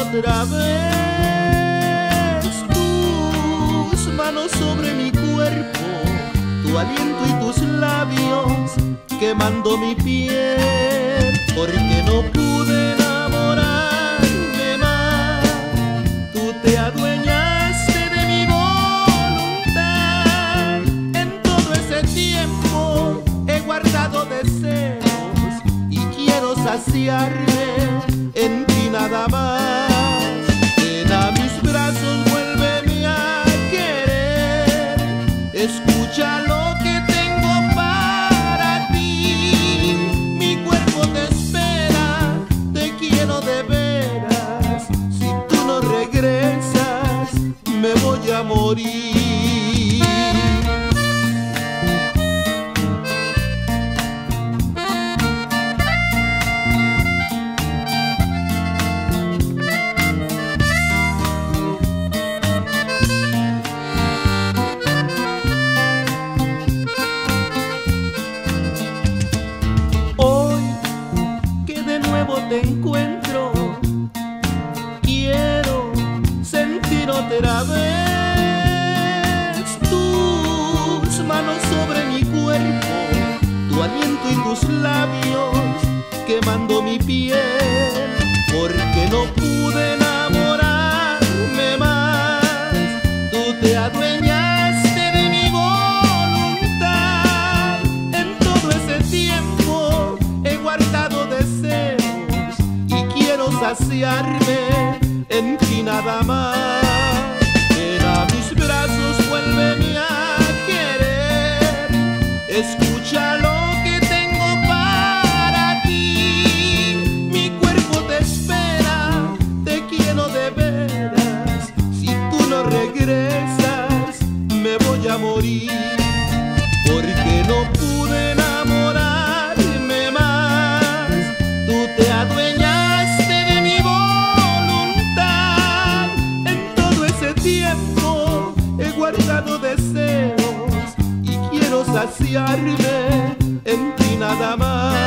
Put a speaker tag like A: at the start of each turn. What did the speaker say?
A: otra vez tus manos sobre mi cuerpo, tu aliento y tus labios quemando mi piel, porque no pude enamorarme más. Tú te adueñaste de mi voluntad. En todo ese tiempo he guardado deseos y quiero saciarme en ti nada más. Ven a mis brazos, vuélveme a querer. Escucha lo que tengo para ti. Mi cuerpo te espera, te quiero de veras. Si tú no regresas, me voy a morir. Te encuentro, quiero sentir otra vez tus manos sobre mi cuerpo, tu aliento y tus labios quemando mi piel, porque no pude enamorarme más. Tú te adueñaste de mi voluntad. En todo ese tiempo he guardado deseos, saciarme en ti nada más. Ven a mis brazos, vuélveme a querer. Escucha lo que tengo para ti. Mi cuerpo te espera, te quiero de veras. Si tú no regresas, me voy a morir, porque no pude enamorarme más. Tú te adueñas deseos y quiero saciarme en ti nada más.